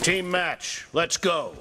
Team match, let's go.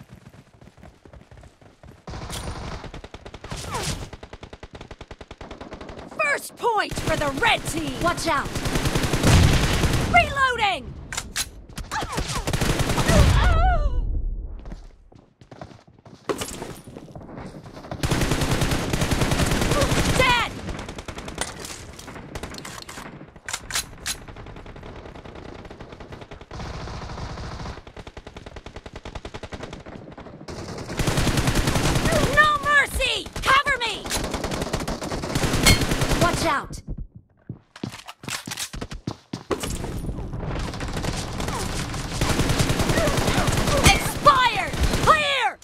First point for the red team! Watch out! Reloading! Dead! No mercy! Cover me! Watch out! Expired! Clear!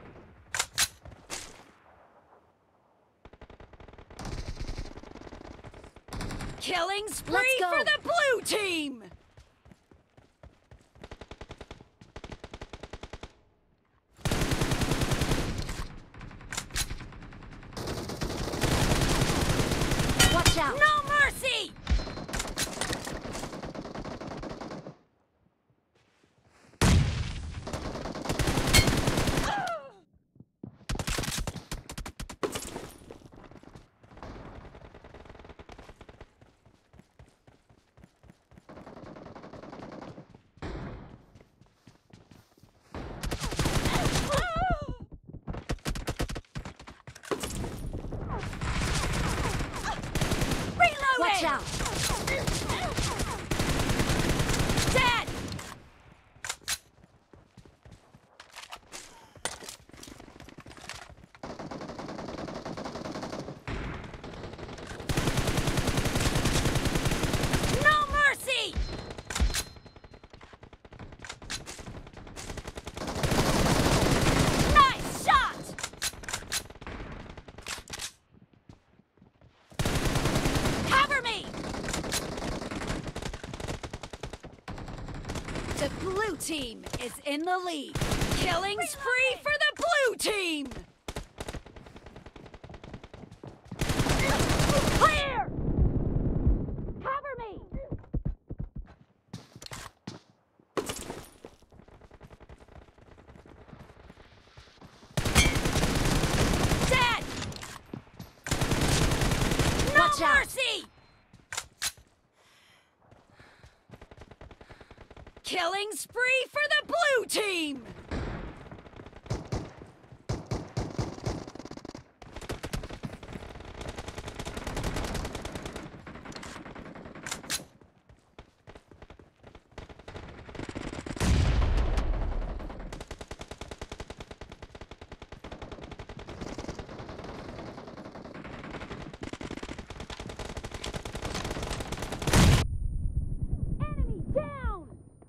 Killing spree Let's go. for the blue team! Watch out! No mercy! Reloading! Watch out! Dead! No mercy! Nice shot! Cover me! The blue team is in the lead. Killing spree for the blue team! Clear! Cover me! Dead! No Watch out. mercy! Killing spree for the blue team! Enemy down!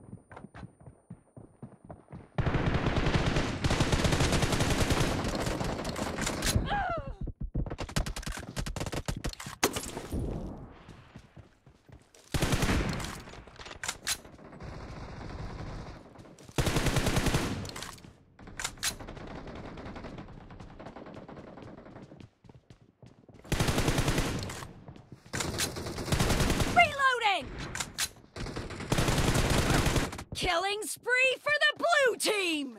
Reloading! Killing spree for the blue team!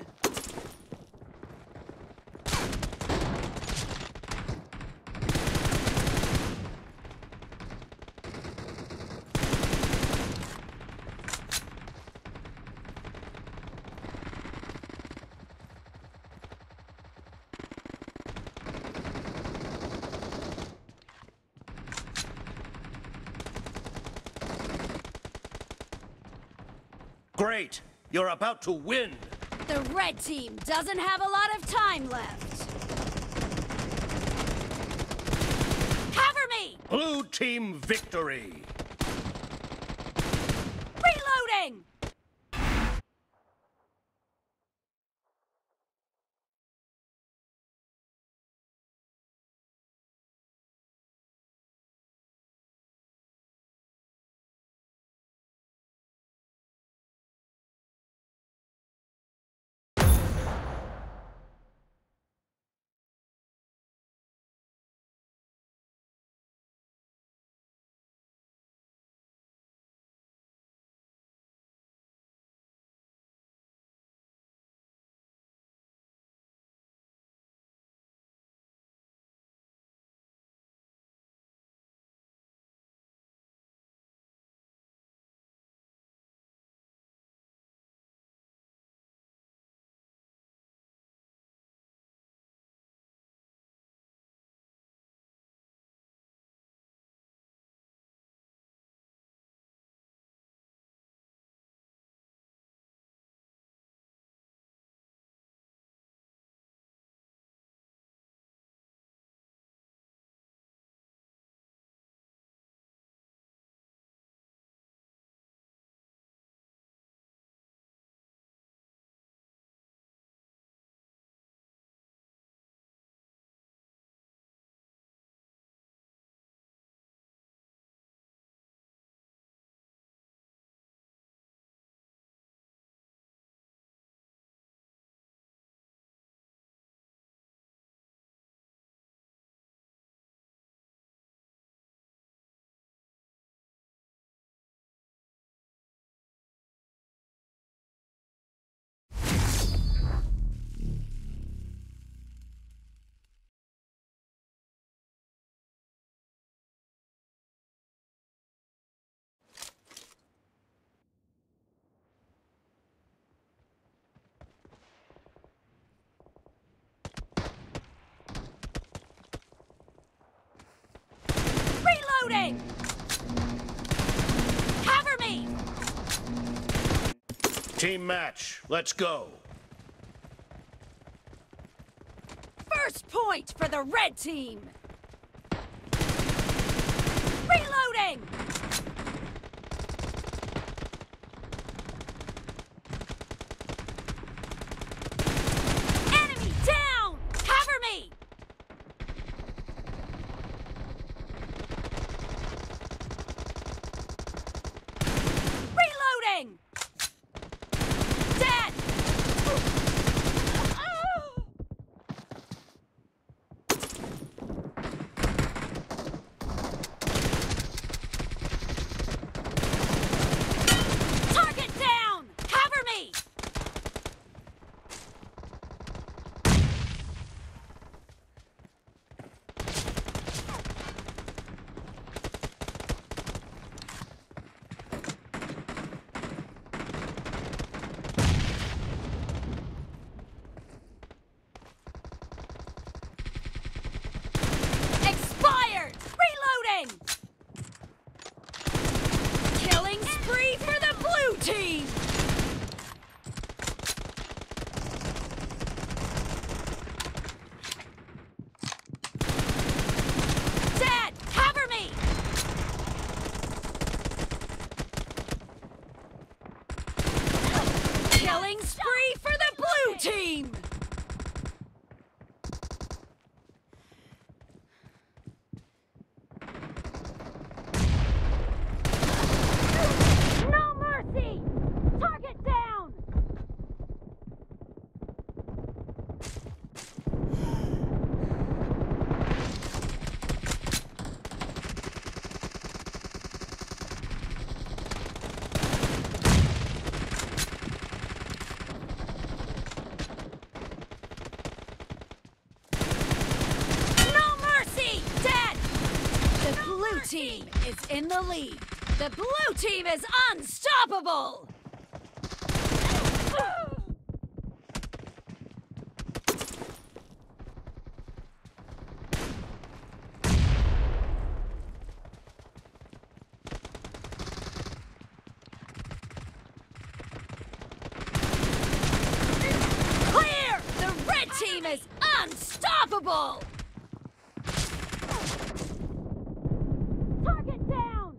Great, you're about to win. The red team doesn't have a lot of time left. Cover me! Blue team victory. Reloading! Team match. Let's go. First point for the red team. Reloading! Enemy down! Cover me! Reloading! Dead! Target down! Cover me! Expired! Reloading! Killing spree for the blue team! Dead! Cover me! Killing spree for the blue team! No mercy! Target down! No mercy! Dead! The blue team is in the lead. The blue team is unstoppable! Clear! The red team is unstoppable! Target down!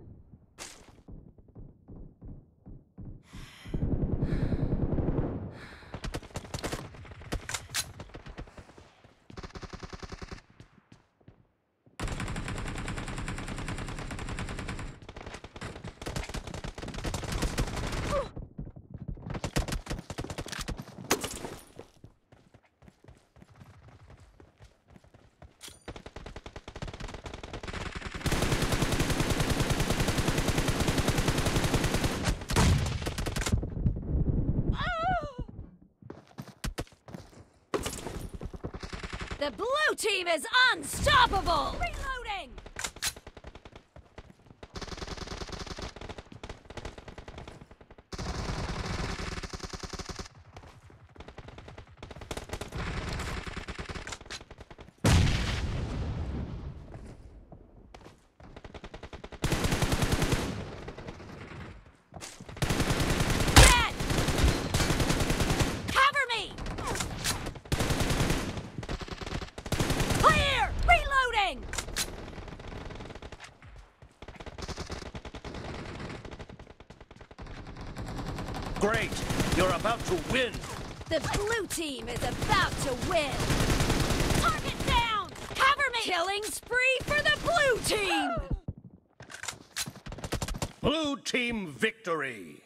The blue team is unstoppable! Reloading! Dead! Cover me! Clear! Reloading! Great. You're about to win. The blue team is about to win! Target down! Cover me! Killing spree for the blue team! Blue team victory.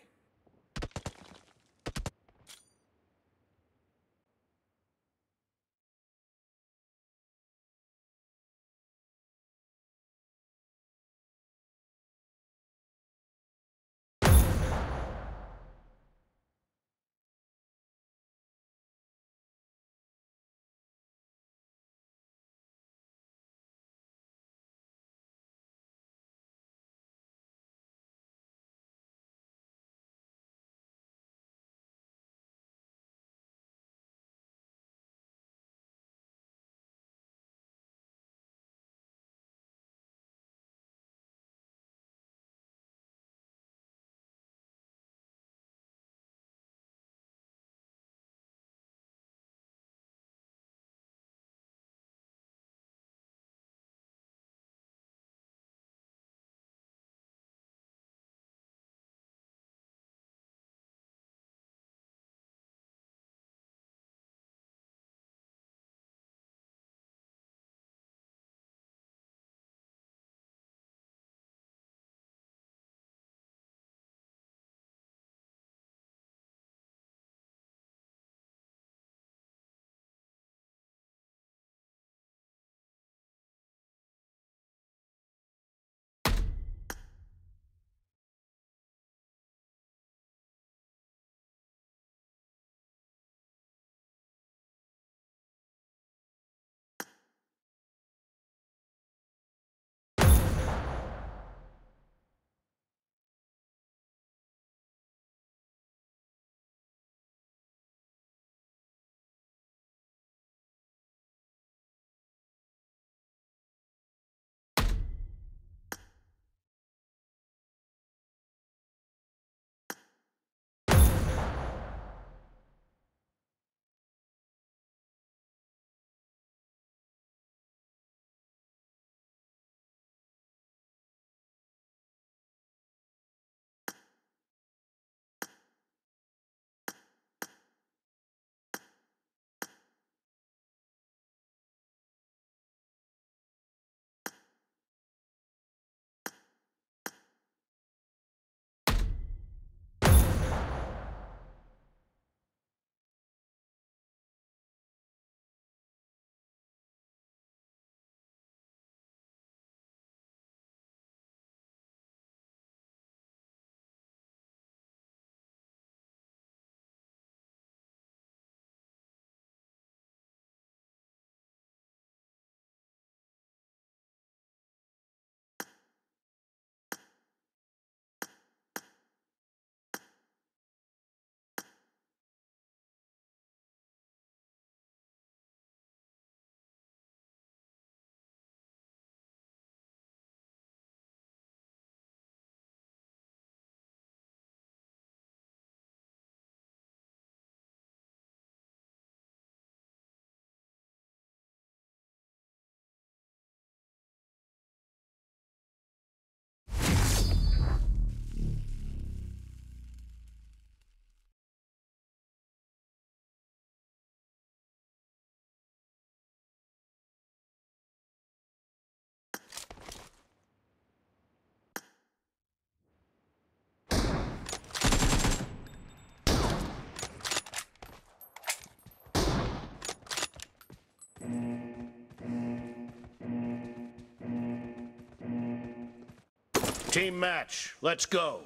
Team match, let's go.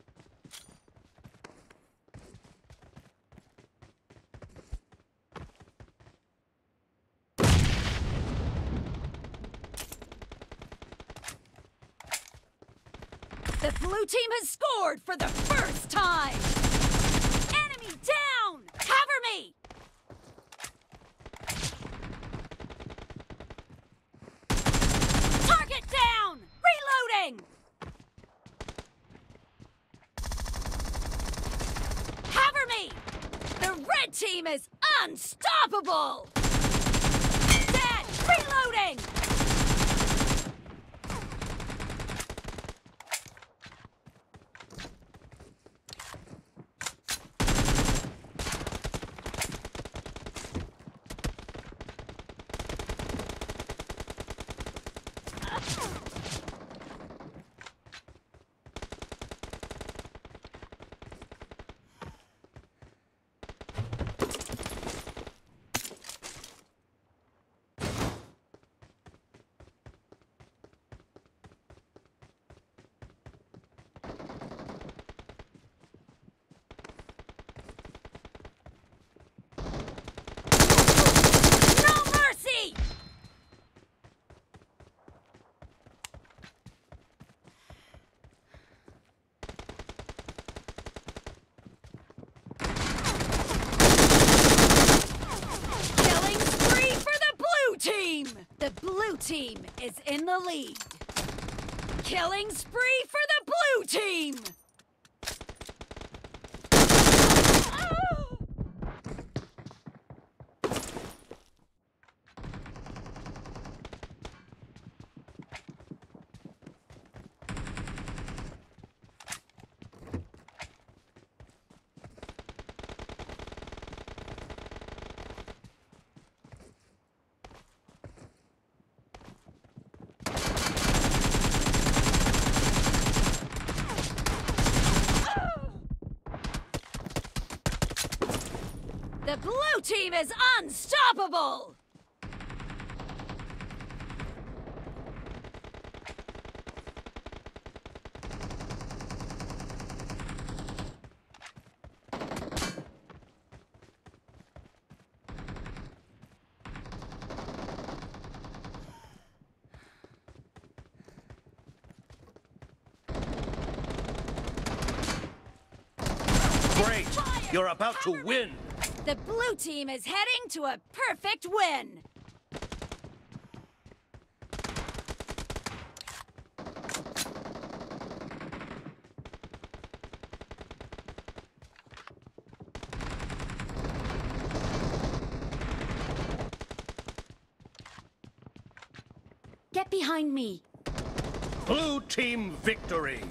The blue team has scored for the first time! Enemy down! Cover me! Target down! Reloading! Cover me! The red team is unstoppable! Dead! Reloading! The blue team is in the lead. Killing spree for the blue team! The blue team is unstoppable! Great! You're about to win! The blue team is heading to a perfect win! Get behind me. Blue team victory!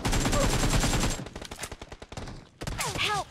Help!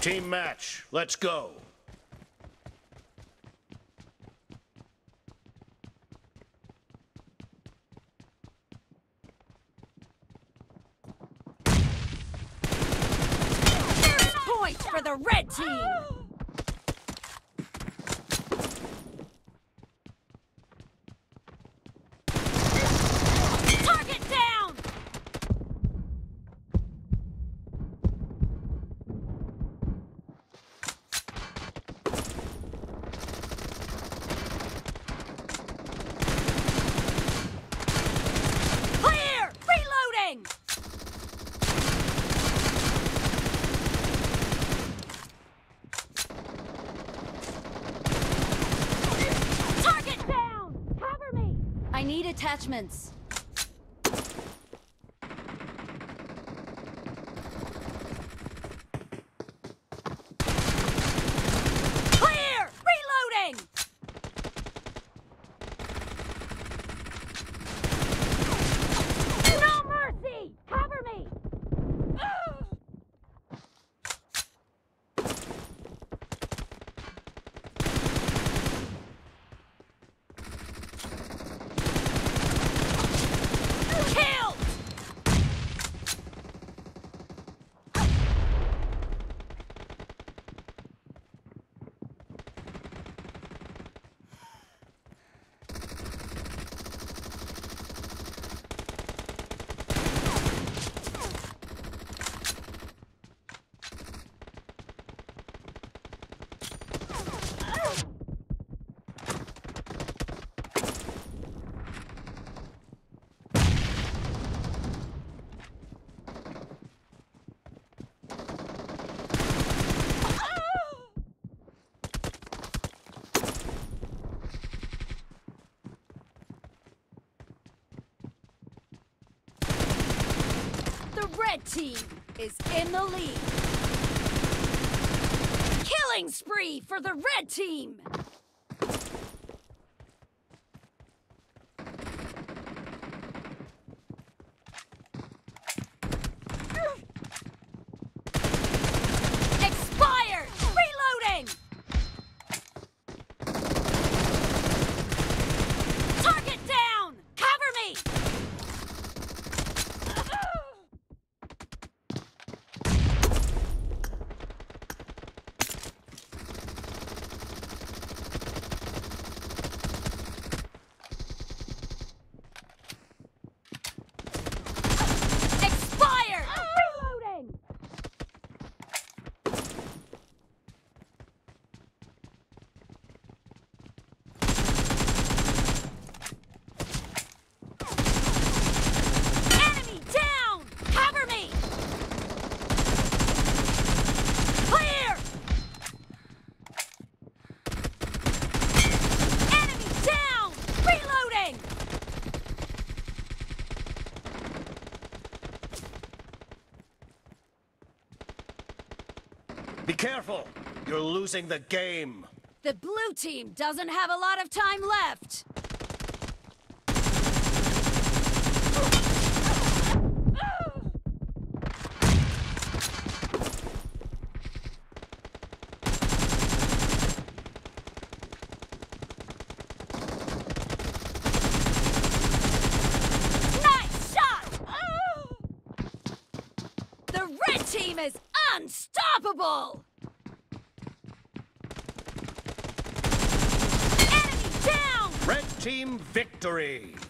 Team match, let's go. First point for the red team. Target down. Clear! Reloading! Target down! Cover me! I need attachments. Clear! Reloading! No mercy! Cover me! Killed! The red team is in the lead. Killing spree for the red team. Expired! Reloading! Target down! Cover me! Expired! Reloading! Enemy down! Cover me! Clear! Enemy down! Reloading! Be careful! You're losing the game. The blue team doesn't have a lot of time left. Nice shot! The red team is unstoppable! Enemy down! Red team victory!